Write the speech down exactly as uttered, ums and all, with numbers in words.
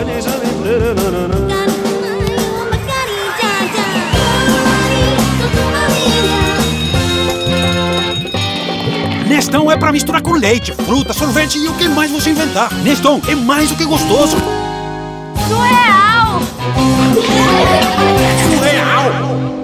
Neston é pra misturar com leite, fruta, sorvete e o que mais você inventar. Neston é mais do que gostoso. Surreal! Surreal!